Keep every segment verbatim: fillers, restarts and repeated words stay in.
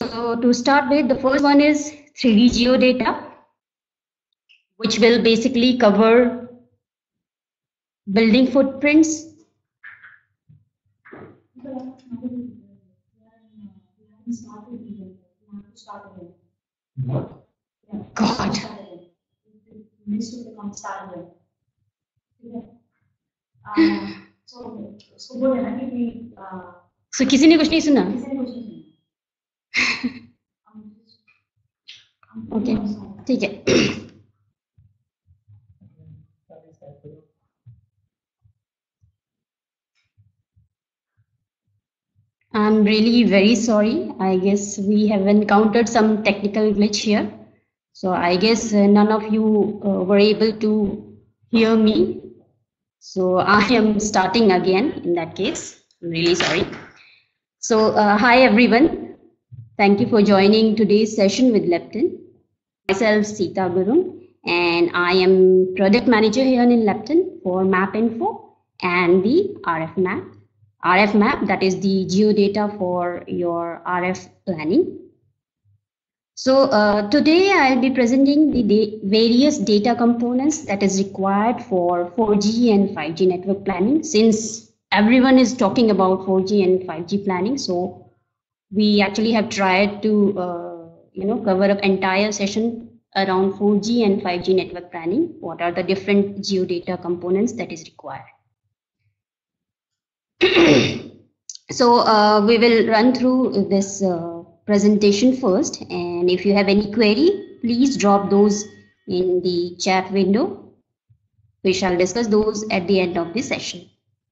So to start with, the first one is three D geodata, which will basically cover building footprints. God. So किसी ने कुछ नहीं सुना? Okay, ठीक है. I'm really very sorry. I guess we have encountered some technical glitch here. So I guess uh, none of you uh, were able to hear me. So I am starting again in that case. I'm really sorry. So uh, hi everyone. Thank you for joining today's session with Lepton. Myself Sita Gurung, and I am product manager here in Lepton for MapInfo and the R F Map. R F Map, that is the geodata for your R F planning. So uh, today I'll be presenting the da various data components that is required for four G and five G network planning, since everyone is talking about four G and five G planning. So we actually have tried to uh, you know, cover up entire session around four G and five G network planning. What are the different geodata components that is required? So uh, we will run through this uh, presentation first, and if you have any query, please drop those in the chat window. We shall discuss those at the end of the session.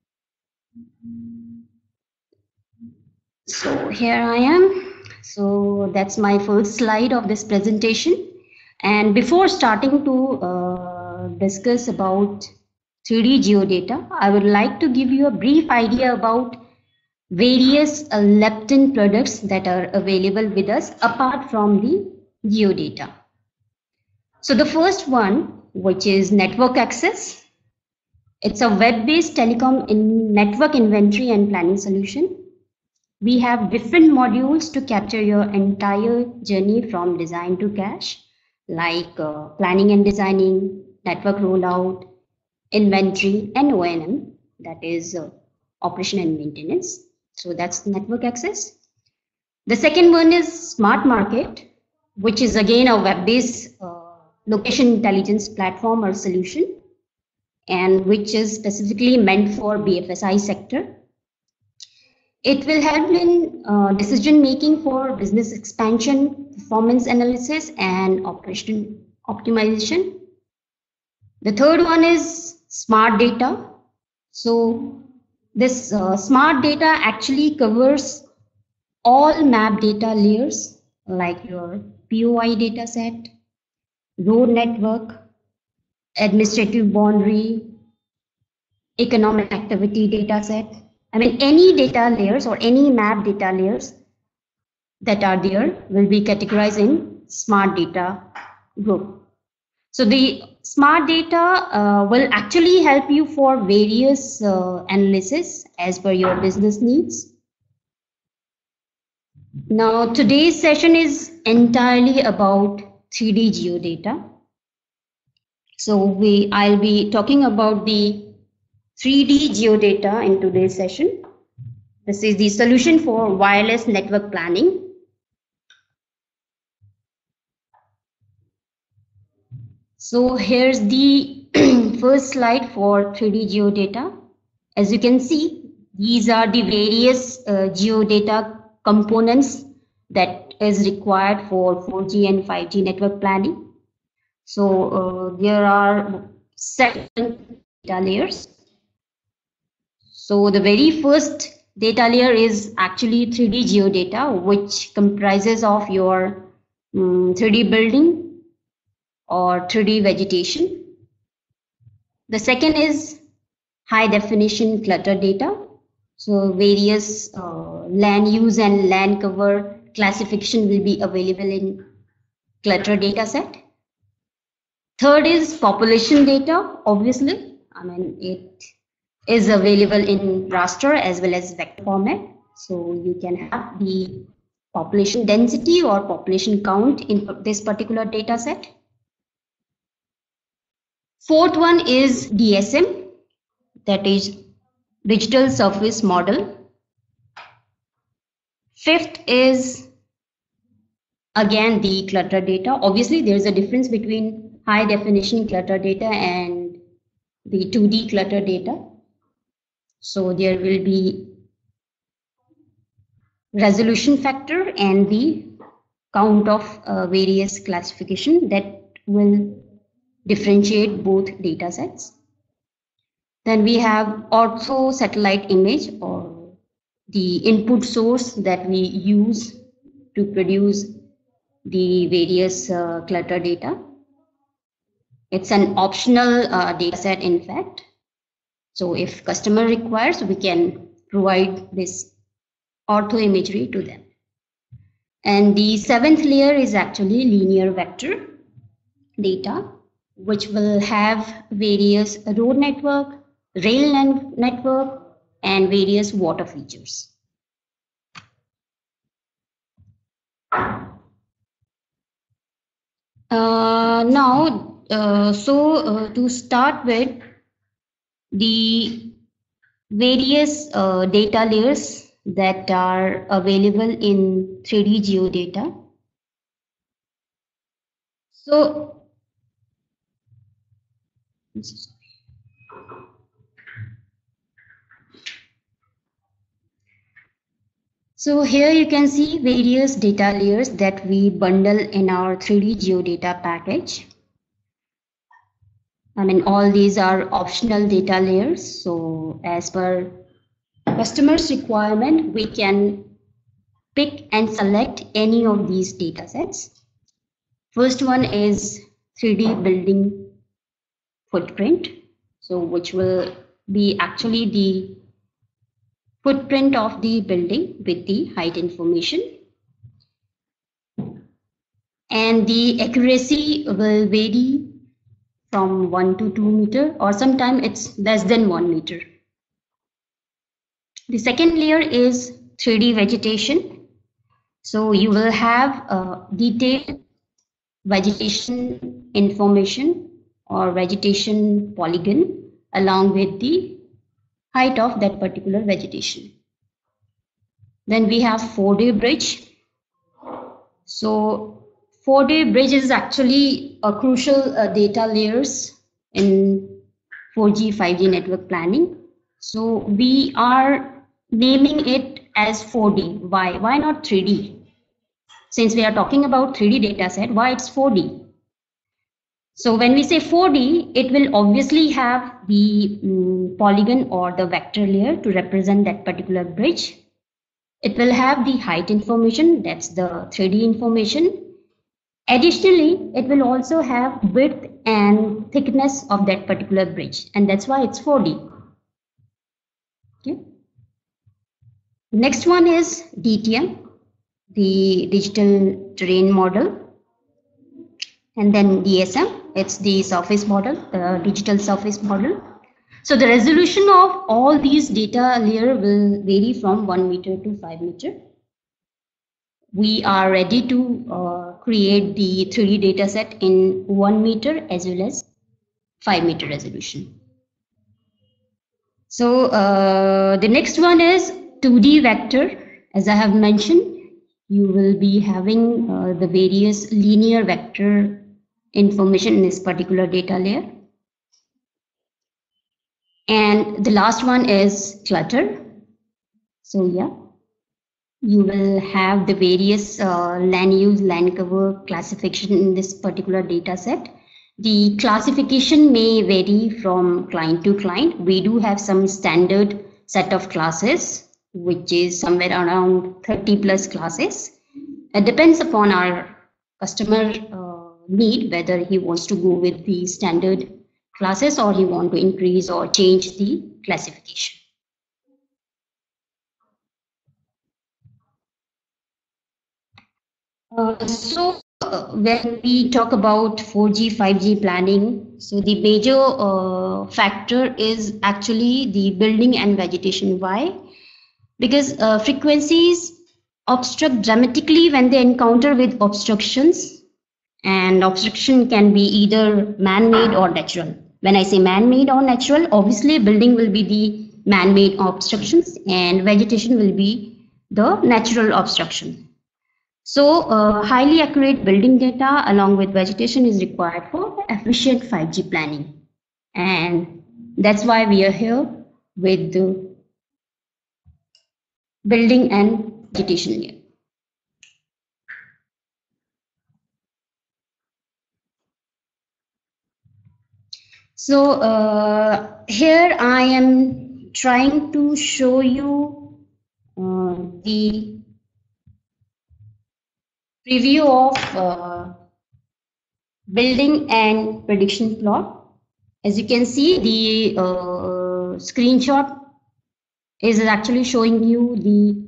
So here I am. So that's my first slide of this presentation. And before starting to uh, discuss about three D geodata, I would like to give you a brief idea about various uh, Lepton products that are available with us apart from the geodata. So the first one, which is network access. It's a web-based telecom in network inventory and planning solution. We have different modules to capture your entire journey from design to cache, like uh, planning and designing, network rollout, inventory, and O and M, that is uh, operation and maintenance. So that's network access. The second one is Smart Market, which is again a web-based uh, location intelligence platform or solution, and which is specifically meant for B F S I sector. It will help in uh, decision making for business expansion, performance analysis, and operation optimization. The third one is Smart Data. So this uh, smart data actually covers all map data layers, like your P O I data set, road network, administrative boundary, economic activity data set. I mean, any data layers or any map data layers that are there will be categorized in smart data group. So the smart data uh, will actually help you for various uh, analysis as per your business needs. Now today's session is entirely about three D geodata. So we I'll be talking about the three D geodata in today's session. This is the solution for wireless network planning. So here's the first slide for three D geodata. As you can see, these are the various uh, geodata components that is required for four G and five G network planning. So uh, there are seven data layers. So the very first data layer is actually three D geodata, which comprises of your um, three D building or three D vegetation. The second is high definition clutter data. So various uh, land use and land cover classification will be available in clutter data set. Third is population data. Obviously, I mean, it is available in raster as well as vector format. So you can have the population density or population count in this particular data set. Fourth one is D S M, that is digital surface model. Fifth is again the clutter data. Obviously, there is a difference between high definition clutter data and the two D clutter data. So there will be resolution factor and the count of uh, various classification that will differentiate both data sets. Then we have ortho satellite image, or the input source that we use to produce the various uh, clutter data. It's an optional uh, data set, in fact. So if customer requires, we can provide this ortho imagery to them. And the seventh layer is actually linear vector data, which will have various road network, rail network, and various water features. Uh, now, uh, so uh, to start with, the various uh, data layers that are available in three D geodata. So, so here you can see various data layers that we bundle in our three D geodata package. I mean, all these are optional data layers. So as per customer's requirement, we can pick and select any of these data sets. First one is three D building footprint. So which will be actually the footprint of the building with the height information. And the accuracy will vary from one to two meter, or sometimes it's less than one meter. The second layer is three D vegetation. So you will have a detailed vegetation information or vegetation polygon along with the height of that particular vegetation. Then we have four D bridge. So four D bridge is actually a crucial uh, data layers in four G, five G network planning. So we are naming it as four D. Why? Why not three D? Since we are talking about three D data set, why it's four D? So when we say four D, it will obviously have the um, polygon or the vector layer to represent that particular bridge. It will have the height information, that's the three D information. Additionally, it will also have width and thickness of that particular bridge, and that's why it's four D. Okay. Next one is D T M, the digital terrain model, and then D S M, it's the surface model, the digital surface model. So the resolution of all these data layer will vary from one meter to five meter. We are ready to uh, create the three D data set in one meter as well as five meter resolution. So uh, the next one is two D vector. As I have mentioned, you will be having uh, the various linear vector information in this particular data layer. And the last one is clutter. So yeah, you will have the various uh, land use, land cover classification in this particular data set. The classification may vary from client to client. We do have some standard set of classes, which is somewhere around thirty plus classes. It depends upon our customer uh, need, whether he wants to go with the standard classes or he want to increase or change the classification. Uh, so uh, when we talk about four G, five G planning, so the major uh, factor is actually the building and vegetation. Why? Because uh, frequencies obstruct dramatically when they encounter with obstructions, and obstruction can be either man-made or natural. When I say man-made or natural, obviously building will be the man-made obstructions and vegetation will be the natural obstruction. So uh, highly accurate building data along with vegetation is required for efficient five G planning. And that's why we are here with the building and vegetation layer. So uh, here I am trying to show you uh, the preview of uh, building and prediction plot. As you can see, the uh, screenshot is actually showing you the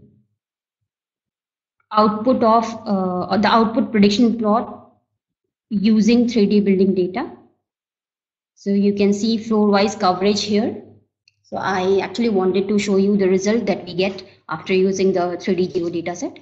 output of uh, the output prediction plot using three D building data. So you can see floor wise coverage here. So I actually wanted to show you the result that we get after using the three D geo data set.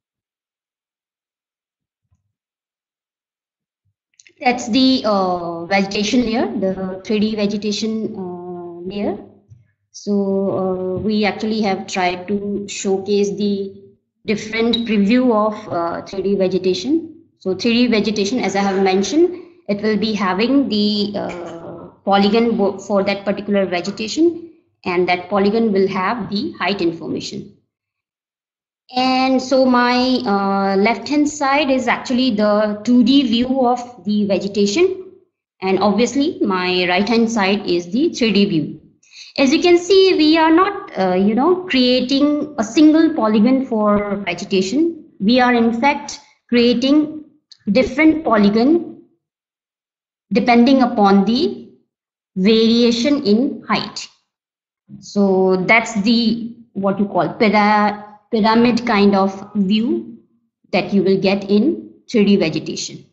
That's the uh, vegetation layer, the three D vegetation uh, layer. So uh, we actually have tried to showcase the different preview of uh, three D vegetation. So three D vegetation, as I have mentioned, it will be having the uh, polygon for that particular vegetation, and that polygon will have the height information. And so my uh, left hand side is actually the two D view of the vegetation, and obviously my right hand side is the three D view. As you can see, we are not uh, you know creating a single polygon for vegetation. We are in fact creating different polygon depending upon the variation in height. So that's the what you call para pyramid kind of view that you will get in three D vegetation.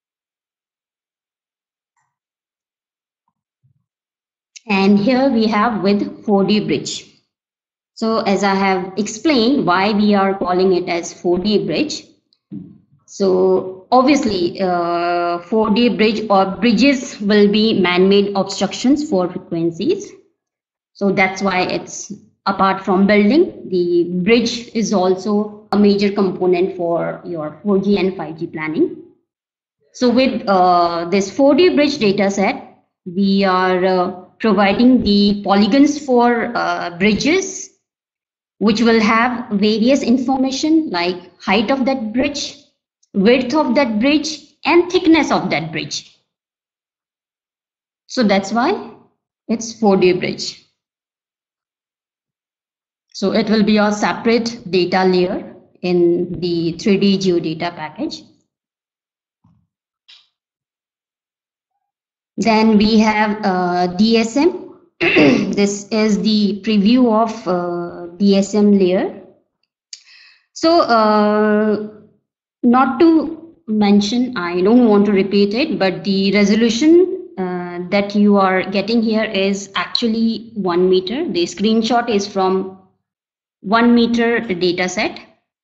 And here we have with four D bridge. So as I have explained why we are calling it as four D bridge. So obviously uh, four D bridge or bridges will be man-made obstructions for frequencies. So that's why it's apart from building, the bridge is also a major component for your four G and five G planning. So with uh, this four D bridge data set, we are uh, providing the polygons for uh, bridges, which will have various information like height of that bridge, width of that bridge, and thickness of that bridge. So that's why it's four D bridge. So it will be a separate data layer in the three D geodata package. Then we have uh, D S M. This is the preview of uh, D S M layer. So uh, not to mention, I don't want to repeat it, but the resolution uh, that you are getting here is actually one meter. The screenshot is from one meter data set.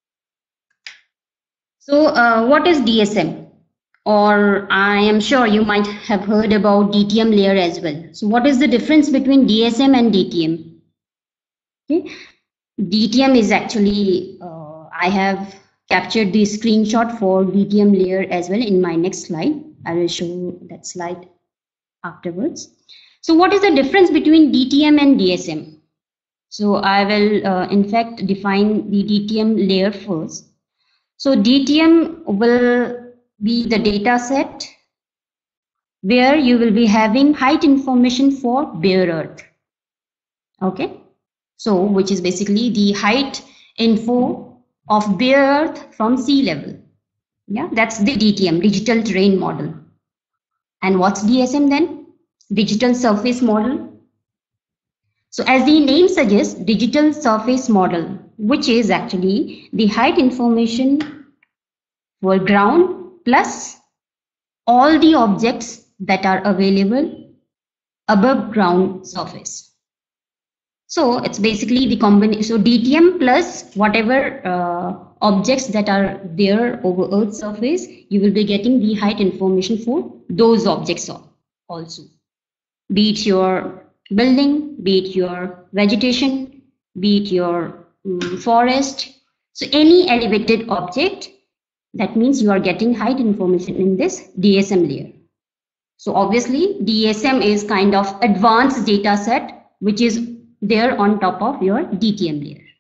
So uh, what is D S M? Or I am sure you might have heard about D T M layer as well. So what is the difference between D S M and D T M? Okay. D T M is actually, uh, I have captured the screenshot for D T M layer as well in my next slide. I will show you that slide afterwards. So what is the difference between D T M and D S M? So I will uh, in fact define the D T M layer first. So D T M will be the data set where you will be having height information for bare earth. Okay, so which is basically the height info of bare earth from sea level. Yeah, that's the D T M, digital terrain model. And what's D S M then? Digital surface model. So as the name suggests, digital surface model, which is actually the height information for ground plus all the objects that are available above ground surface. So it's basically the combination. So D T M plus whatever uh, objects that are there over Earth's surface, you will be getting the height information for those objects also. Be it your building, be it your vegetation, be it your um, forest. So any elevated object, that means you are getting height information in this D S M layer. So obviously D S M is kind of advanced data set which is there on top of your D T M layer.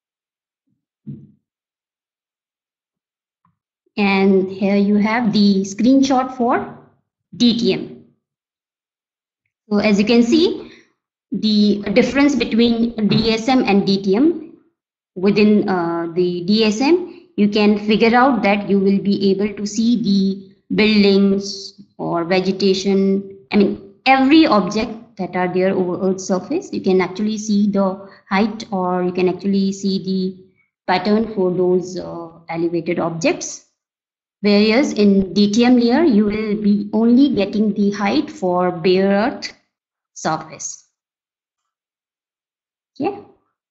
And here you have the screenshot for D T M. So as you can see, the difference between D S M and D T M, within uh, the D S M, you can figure out that you will be able to see the buildings or vegetation. I mean, every object that are there over Earth's surface, you can actually see the height, or you can actually see the pattern for those uh, elevated objects. Whereas in D T M layer, you will be only getting the height for bare Earth surface. Okay.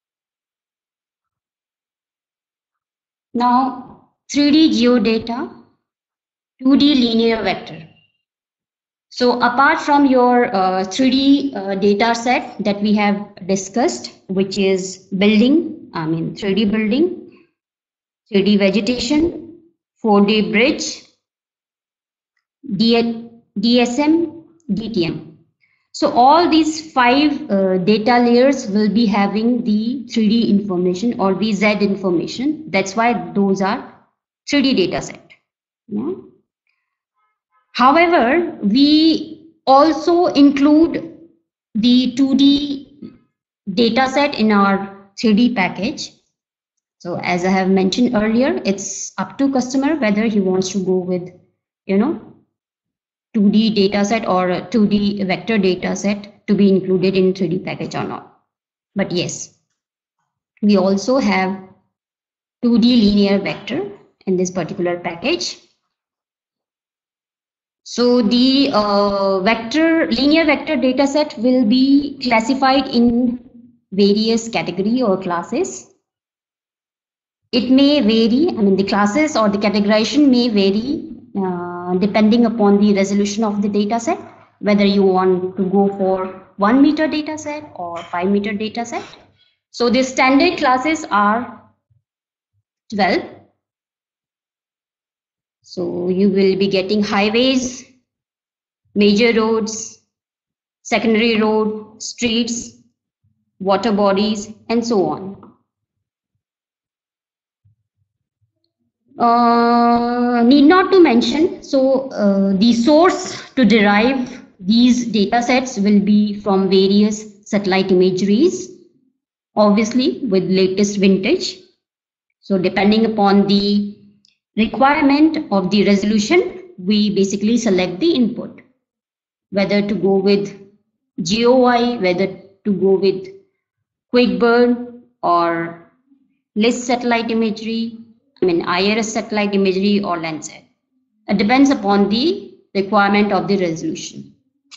Now, three D geodata, two D linear vector. So apart from your uh, three D uh, data set that we have discussed, which is building, I mean three D building, three D vegetation, four D bridge, D S M, D T M. So all these five uh, data layers will be having the three D information or the Z information. That's why those are three D data set. Yeah. However, we also include the two D data set in our three D package. So as I have mentioned earlier, it's up to customer whether he wants to go with, you know, two D data set or a two D vector data set to be included in three D package or not. But yes, we also have two D linear vector in this particular package. So the uh, vector linear vector data set will be classified in various category or classes. It may vary, I mean the classes or the categorization may vary uh, depending upon the resolution of the data set, whether you want to go for one meter data set or five meter data set. So the standard classes are twelve. So you will be getting highways, major roads, secondary road, streets, water bodies, and so on. Uh, need not to mention, so uh, the source to derive these data sets will be from various satellite imageries, obviously with latest vintage. So depending upon the requirement of the resolution, we basically select the input, whether to go with G O I, whether to go with QuickBird or LIST satellite imagery, I mean I R S satellite imagery or Landsat. It depends upon the requirement of the resolution.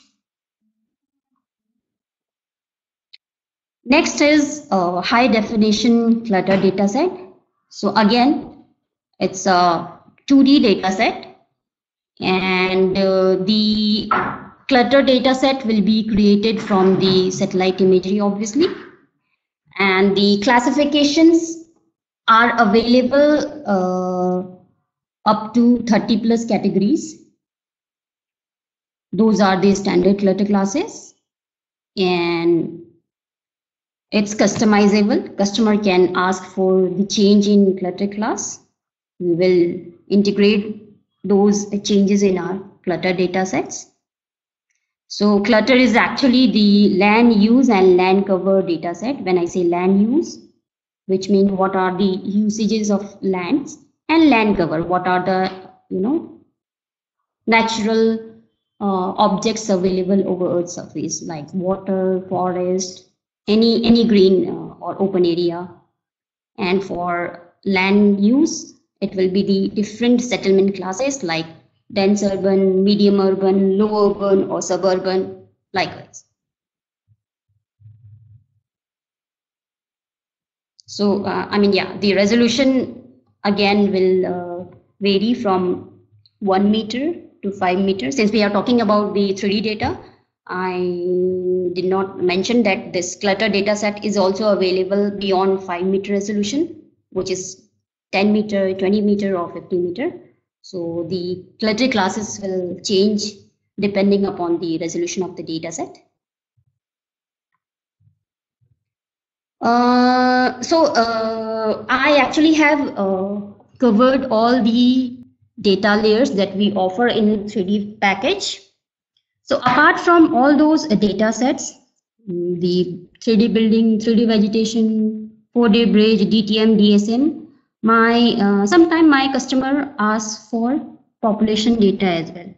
Next is a high definition clutter dataset. So again, it's a two D dataset, and uh, the clutter dataset will be created from the satellite imagery, obviously, and the classifications are available uh, up to thirty plus categories. Those are the standard clutter classes, and it's customizable. Customer can ask for the change in clutter class. We will integrate those changes in our clutter data sets. So clutter is actually the land use and land cover data set. When I say land use, which means what are the usages of lands, and land cover, what are the, you know, natural uh, objects available over Earth's surface, like water, forest, any any green uh, or open area. And for land use, it will be the different settlement classes like dense urban, medium urban, low urban, or suburban, likewise. So, uh, I mean, yeah, the resolution again will uh, vary from one meter to five meters. Since we are talking about the three D data, I did not mention that this clutter data set is also available beyond five meter resolution, which is ten meter, twenty meter, or fifty meter. So the clutter classes will change depending upon the resolution of the data set. Uh, so uh, I actually have uh, covered all the data layers that we offer in three D package. So apart from all those uh, data sets, the three D building, three D vegetation, four D bridge, D T M, D S M, my uh, sometimes my customer asks for population data as well.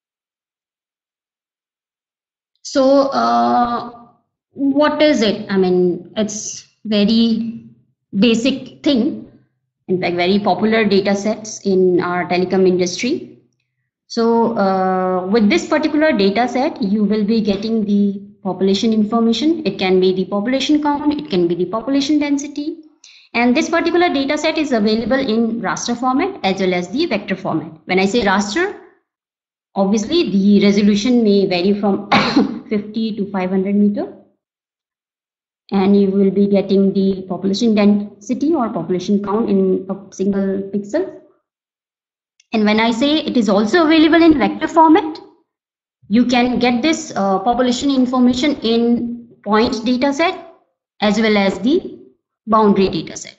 So uh, what is it? I mean, it's very basic thing. In fact, very popular data sets in our telecom industry. So uh, with this particular data set, you will be getting the population information. It can be the population count, it can be the population density. And this particular data set is available in raster format as well as the vector format. When I say raster, obviously the resolution may vary from fifty to five hundred meter. And you will be getting the population density or population count in a single pixel. And when I say it is also available in vector format, you can get this uh, population information in point data set as well as the boundary data set.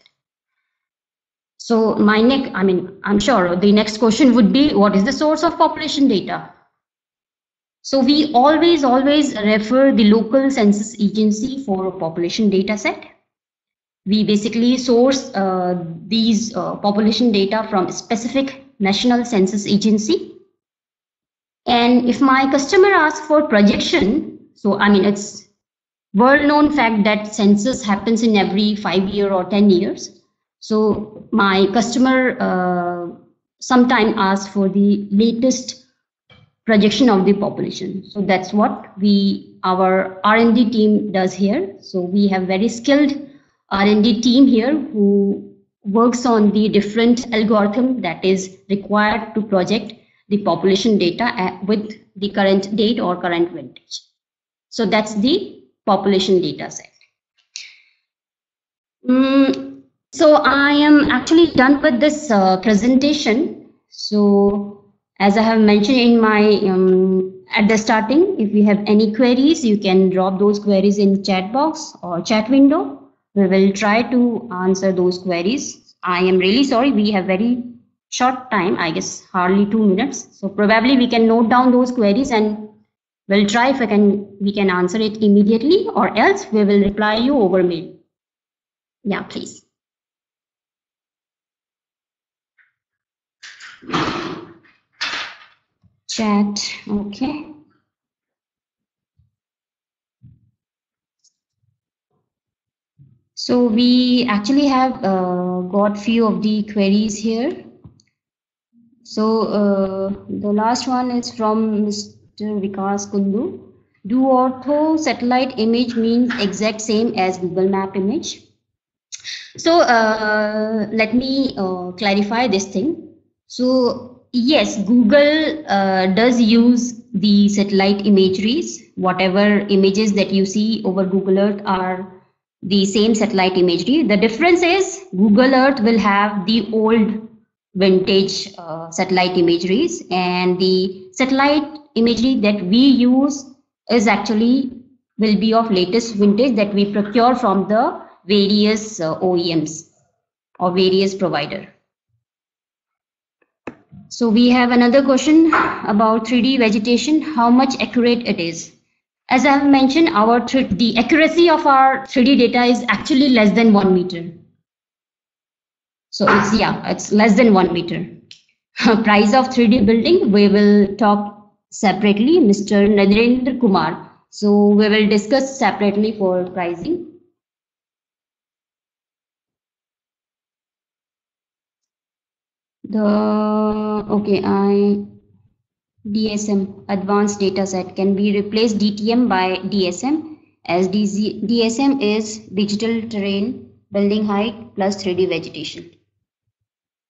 So my next, I mean, I'm sure the next question would be, what is the source of population data? So we always, always refer the local census agency for population data set. We basically source uh, these uh, population data from a specific national census agency. And if my customer asks for projection, so I mean, it's well-known fact that census happens in every five year or ten years. So my customer uh, sometime asks for the latest projection of the population. So that's what we, our R and D team does here. So we have very skilled R and D team here who works on the different algorithm that is required to project the population data with the current date or current vintage. So that's the population data set. Mm, so I am actually done with this uh, presentation. So as I have mentioned in my um, at the starting, if you have any queries, you can drop those queries in chat box or chat window. We will try to answer those queries. I am really sorry, we have very short time, I guess hardly two minutes. So probably we can note down those queries and we'll try if I can, we can answer it immediately, or else we will reply you over mail. Yeah, please. Chat, okay. So we actually have uh, got few of the queries here. So uh, the last one is from Mister Vikas Kundu. Do ortho satellite image means exact same as Google Map image? So uh, let me uh, clarify this thing. So yes, Google uh, does use the satellite imageries. Whatever images that you see over Google Earth are the same satellite imagery. The difference is Google Earth will have the old vintage uh, satellite imageries, and the satellite imagery that we use is actually will be of latest vintage that we procure from the various uh, O E Ms or various provider. So we have another question about three D vegetation, how much accurate it is. As I have mentioned, our the accuracy of our three D data is actually less than one meter. So it's, yeah, it's less than one meter. Price of three D building, we will talk separately, Mister Narendra Kumar. So we will discuss separately for pricing. The, okay, I, D S M, advanced data set, can we replace D T M by D S M, as D S M is digital terrain, building height plus three D vegetation.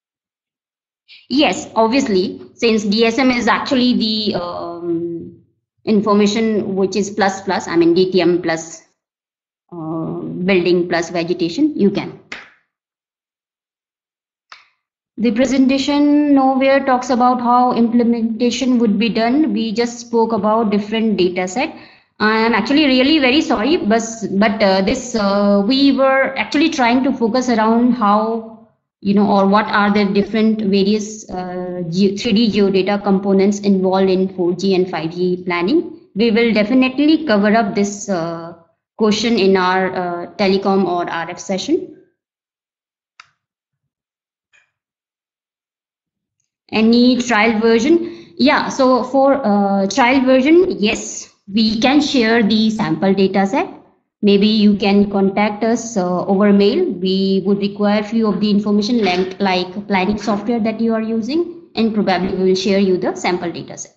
Yes, obviously, since D S M is actually the um, information which is plus plus, I mean D T M plus uh, building plus vegetation, you can. The presentation nowhere talks about how implementation would be done. We just spoke about different data set. I am actually really very sorry, but but uh, this uh, we were actually trying to focus around how, you know, or what are the different various uh, three D geodata components involved in four G and five G planning. We will definitely cover up this uh, question in our uh, telecom or R F session. Any trial version? Yeah, so for uh, trial version, yes, we can share the sample data set. Maybe you can contact us uh, over mail. We would require few of the information like, like planning software that you are using, and probably we will share you the sample data set.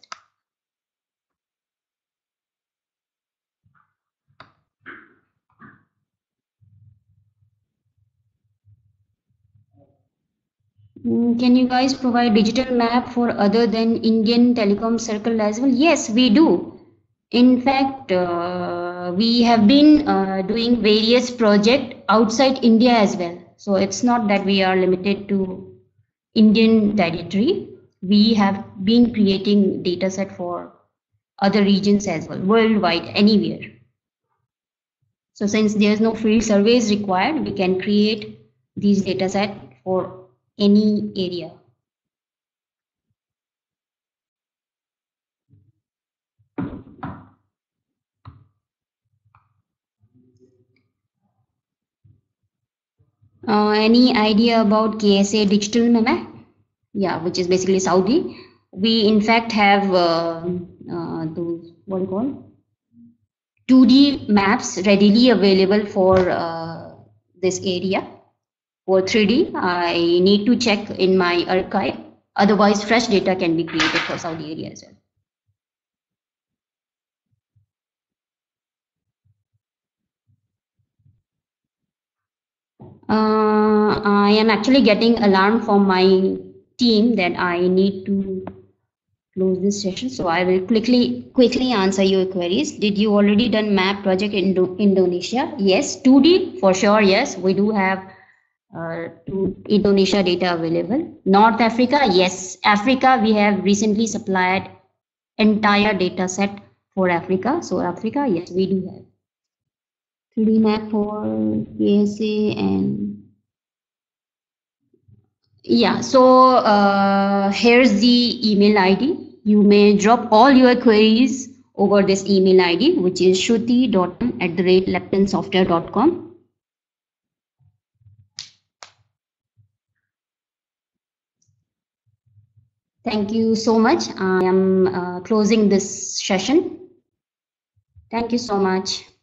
Mm, Can you guys provide digital map for other than Indian telecom circle as well? Yes, we do. In fact, uh, we have been uh, doing various projects outside India as well. So it's not that we are limited to Indian territory. We have been creating data set for other regions as well, worldwide, anywhere. So since there's no field surveys required, we can create these data set for any area. Uh, any idea about K S A Digital Map? Yeah, which is basically Saudi. We in fact have uh, uh, those what do you call two D maps readily available for uh, this area. For three D, I need to check in my archive. Otherwise, fresh data can be created for Saudi area as well. Uh, I am actually getting alarm from my team that I need to close this session. So I will quickly quickly answer your queries. Did you already done map project in Indo Indonesia? Yes, two D for sure. Yes, we do have uh, to Indonesia data available. North Africa, yes. Africa, we have recently supplied entire data set for Africa. So Africa, yes, we do have three D map for K S A and yeah, so uh, here's the email I D. You may drop all your queries over this email I D, which is shruti dot at the rate lepton software dot com. Thank you so much. I am uh, closing this session. Thank you so much.